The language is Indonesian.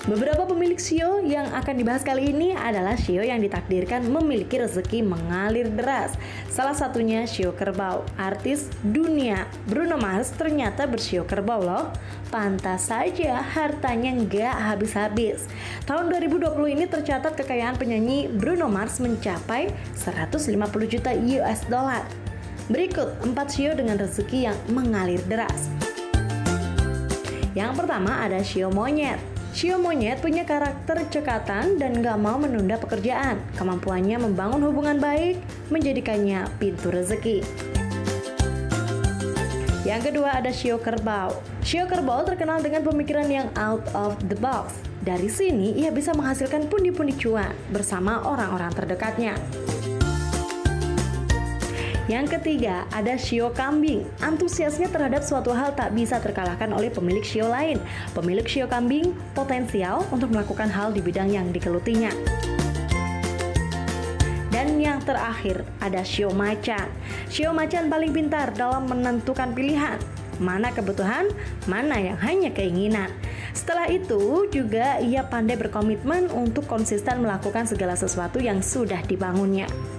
Beberapa pemilik shio yang akan dibahas kali ini adalah shio yang ditakdirkan memiliki rezeki mengalir deras. Salah satunya shio kerbau. Artis dunia Bruno Mars ternyata bershio kerbau loh. Pantas saja hartanya nggak habis-habis. Tahun 2020 ini tercatat kekayaan penyanyi Bruno Mars mencapai 150 juta US dollar. Berikut 4 shio dengan rezeki yang mengalir deras. Yang pertama ada shio monyet. Shio monyet punya karakter cekatan dan gak mau menunda pekerjaan. Kemampuannya membangun hubungan baik menjadikannya pintu rezeki. Yang kedua ada shio kerbau. Shio kerbau terkenal dengan pemikiran yang out of the box. Dari sini ia bisa menghasilkan pundi-pundi cuan bersama orang-orang terdekatnya. Yang ketiga, ada shio kambing. Antusiasnya terhadap suatu hal tak bisa terkalahkan oleh pemilik shio lain. Pemilik shio kambing potensial untuk melakukan hal di bidang yang digelutinya. Dan yang terakhir, ada shio macan. Shio macan paling pintar dalam menentukan pilihan. Mana kebutuhan, mana yang hanya keinginan. Setelah itu juga ia pandai berkomitmen untuk konsisten melakukan segala sesuatu yang sudah dibangunnya.